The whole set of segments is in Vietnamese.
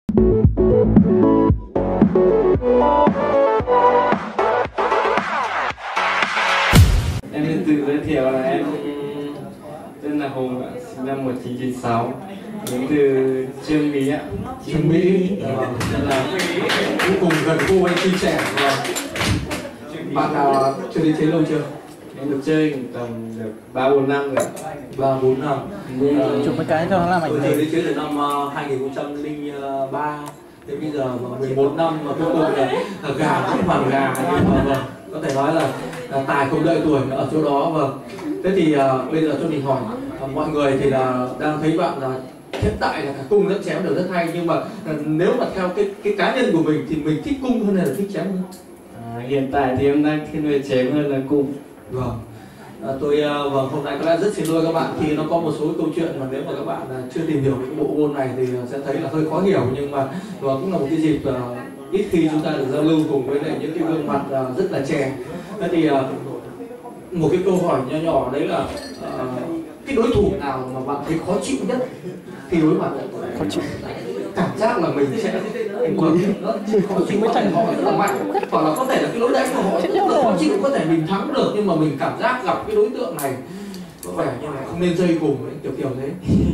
Em xin tự giới thiệu là em tên là Hùng ạ, sinh năm 1996, đến từ Chương Mỹ ạ. Chương Mỹ, là cuối cùng gần cô anh chia sẻ. Bạn nào chơi đến thế lâu chưa? em được chơi tầm được 3-4 năm rồi. 3-4 năm. Chụp mấy cái cho nó làm ảnh. Tôi chơi đến chơi từ năm 2003. Thế bây giờ 11 năm mà cuối cùng là gà không hoàn gà, nhưng mà vâng, có thể nói là tài không đợi tuổi ở chỗ đó. Vâng. Thế thì bây giờ cho mình hỏi mọi người thì là đang thấy bạn là hiện tại là cả cung lẫn chém đều rất hay, nhưng mà nếu mà theo cái cá nhân của mình thì mình thích cung hơn hay là thích chém hơn? Hiện tại thì em đang thiên về chém hơn là cung. Vâng. Vâng, hôm nay có lẽ rất xin lỗi các bạn khi nó có một số câu chuyện mà nếu mà các bạn chưa tìm hiểu cái bộ môn này thì sẽ thấy là hơi khó hiểu, nhưng mà cũng là một cái dịp ít khi chúng ta được giao lưu cùng với những cái gương mặt rất là trẻ. Thế thì một cái câu hỏi nhỏ nhỏ đấy là cái đối thủ nào mà bạn thấy khó chịu nhất khi đối mặt? Khó chịu. Cảm giác là mình sẽ khó chịu, có thể họ rất là mạnh, hoặc là có thể là cái lối đánh của họ rất là khó chịu, có thể mình thắng được nhưng mà mình cảm giác gặp cái đối tượng này có vẻ như là không nên dây cùng ấy, kiểu thế.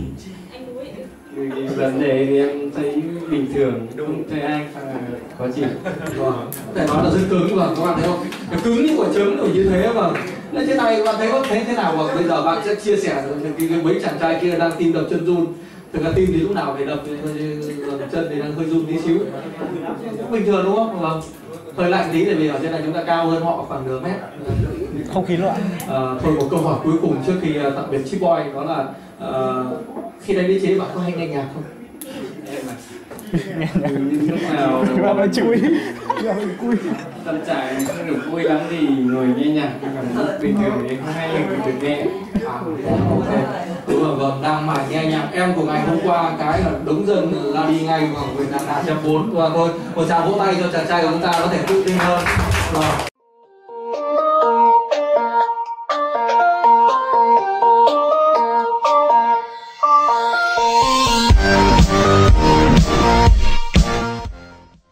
Vấn đề thì em thấy bình thường, đúng thấy ai khó chịu. Vâng, có thể nói là rất cứng, và các bạn thấy không? Nó cứng như quả trứng rồi như thế mà. Lên trên này các bạn thấy có thế thế nào? Và bây giờ bạn sẽ chia sẻ cái mấy chàng trai kia đang tim đập chân run. Thực ra tim thì lúc nào phải đập, chân thì đang hơi run tí xíu. Bình thường đúng không? Vâng. Hơi lạnh tí tại vì ở trên này chúng ta cao hơn họ khoảng nửa mét. Không khí loạn. Thôi một câu hỏi cuối cùng trước khi tạm biệt Chip Boy, đó là khi đánh đế chế bạn có hay nghe nhạc không? Lúc nào Bạn nói chui. tâm trạng không được vui lắm thì ngồi nghe nhạc, còn bình thường thì không hay được nghe. Ok. Đúng rồi, vâng, đang mải nghe nhạc. Em của ngày hôm qua cái là đúng dân là đi ngay vào người đàn 140. Và thôi, một tràng vỗ tay cho chàng trai của chúng ta có thể tự tin hơn. Rồi.